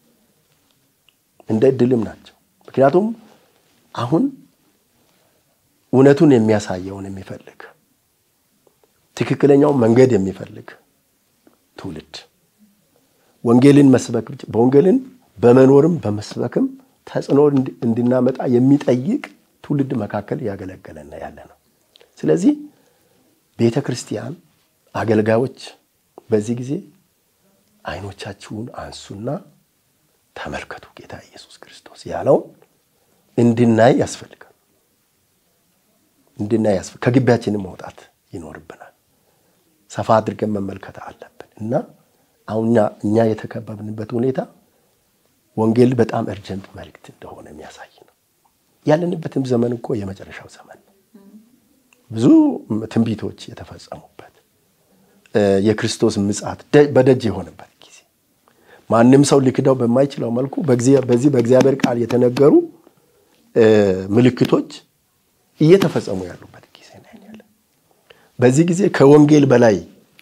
እንደ እድልም ናቸው። ምክንያቱም አሁን እውነቱን የሚያሳየውን የሚፈልግ ትክክለኛው መንገድ የሚፈልግ ትውልድ ወንጌልን መስበክ ብቻ በወንጌልን በመኖርም በመስበክም ተጽዕኖ እንድናመጣ የሚጠይቅ ትውልድ መካከል ያገለገለና ያለ ነው። ስለዚህ ቤተ ክርስቲያን አገልጋዮች በዚህ ጊዜ አይኖቻችሁን አንሱና ተመልከቱ ጌታ ኢየሱስ ክርስቶስ ያለው እንድናይ ያስፈልጋል። እንድናይ ያስፈልጋል። ከግቢያችን መውጣት ይኖርብናል። ሰፋ አድርገን መመልከት አለብን እና አሁንኛ እኛ የተከበብንበት ሁኔታ ወንጌል በጣም እርጀንት መልእክት እንደሆነ የሚያሳይ ነው። ያለንበትም ዘመን እኮ የመጨረሻው ዘመን ነው። ብዙ ትንቢቶች የተፈጸሙበት የክርስቶስ ምጽአት በደጅ የሆነበት ጊዜ ማንንም ሰው ሊክደው በማይችለው መልኩ በዚህ በእግዚአብሔር ቃል የተነገሩ ምልክቶች እየተፈጸሙ ያሉበት ጊዜ ነው ያለው። በዚህ ጊዜ ከወንጌል በላይ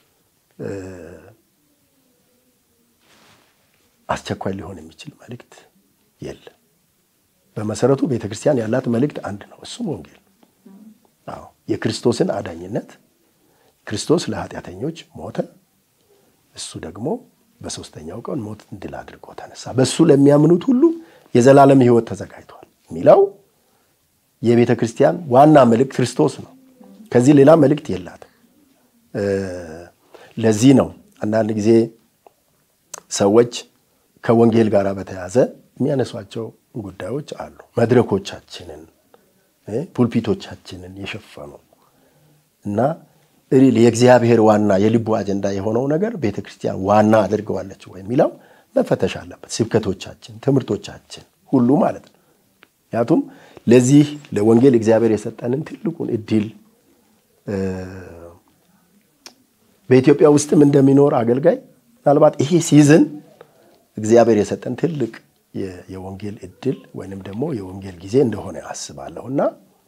አስቸኳይ ሊሆን የሚችል መልእክት የለም። በመሰረቱ ቤተክርስቲያን ያላት መልእክት አንድ ነው፣ እሱም ወንጌል። አዎ የክርስቶስን አዳኝነት ክርስቶስ ለኃጢአተኞች ሞተ፣ እሱ ደግሞ በሶስተኛው ቀን ሞት እንድል አድርጎ ተነሳ፣ በሱ ለሚያምኑት ሁሉ የዘላለም ሕይወት ተዘጋጅቷል የሚለው የቤተክርስቲያን ዋና መልእክት ክርስቶስ ነው። ከዚህ ሌላ መልእክት የላትም። ለዚህ ነው አንዳንድ ጊዜ ሰዎች ከወንጌል ጋር በተያያዘ የሚያነሷቸው ጉዳዮች አሉ። መድረኮቻችንን ፑልፒቶቻችንን የሸፈኑ እና የእግዚአብሔር ዋና የልቡ አጀንዳ የሆነው ነገር ቤተክርስቲያን ዋና አድርገዋለች ወይ የሚለው መፈተሽ አለበት። ስብከቶቻችን፣ ትምህርቶቻችን ሁሉ ማለት ነው። ያቱም ለዚህ ለወንጌል እግዚአብሔር የሰጠንን ትልቁን እድል በኢትዮጵያ ውስጥም እንደሚኖር አገልጋይ ምናልባት ይሄ ሲዝን እግዚአብሔር የሰጠን ትልቅ የወንጌል እድል ወይንም ደግሞ የወንጌል ጊዜ እንደሆነ አስባለሁና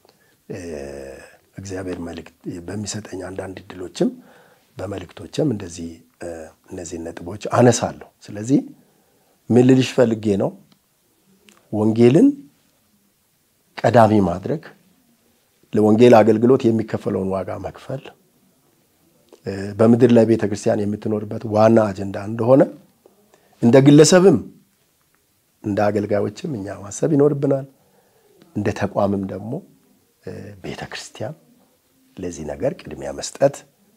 እግዚአብሔር መልእክት በሚሰጠኝ አንዳንድ እድሎችም በመልእክቶችም እንደዚህ እነዚህ ነጥቦች አነሳለሁ። ስለዚህ ምን ልልሽ ፈልጌ ነው ወንጌልን ቀዳሚ ማድረግ፣ ለወንጌል አገልግሎት የሚከፈለውን ዋጋ መክፈል በምድር ላይ ቤተክርስቲያን የምትኖርበት ዋና አጀንዳ እንደሆነ እንደ ግለሰብም እንደ አገልጋዮችም እኛ ማሰብ ይኖርብናል። እንደ ተቋምም ደግሞ ቤተክርስቲያን ለዚህ ነገር ቅድሚያ መስጠት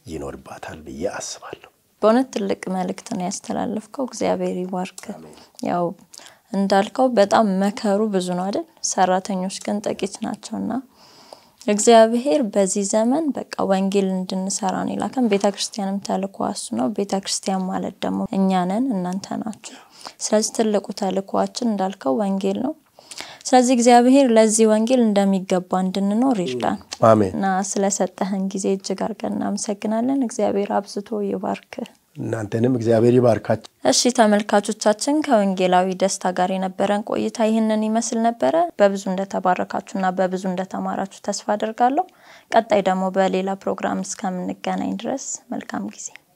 ይኖርባታል ብዬ አስባለሁ። በእውነት ትልቅ መልእክት ነው ያስተላለፍከው። እግዚአብሔር ይባርክ። ያው እንዳልከው በጣም መከሩ ብዙ ነው አይደል? ሰራተኞች ግን ጥቂት ናቸውና እግዚአብሔር በዚህ ዘመን በቃ ወንጌል እንድንሰራ ነው ይላከን። ቤተክርስቲያንም ተልኳስ ነው። ቤተክርስቲያን ማለት ደግሞ እኛ ነን እናንተ ናችሁ። ስለዚህ ትልቁ ተልኳችን እንዳልከው ወንጌል ነው። ስለዚህ እግዚአብሔር ለዚህ ወንጌል እንደሚገባ እንድንኖር ይርዳን። አሜን። እና ስለሰጠህን ጊዜ እጅግ አድርገን እናመሰግናለን። እግዚአብሔር አብዝቶ ይባርክ። እናንተንም እግዚአብሔር ይባርካችሁ። እሺ ተመልካቾቻችን ከወንጌላዊ ደስታ ጋር የነበረን ቆይታ ይህንን ይመስል ነበር። በብዙ እንደተባረካችሁና በብዙ እንደተማራችሁ ተስፋ አደርጋለሁ። ቀጣይ ደግሞ በሌላ ፕሮግራም እስከምንገናኝ ድረስ መልካም ጊዜ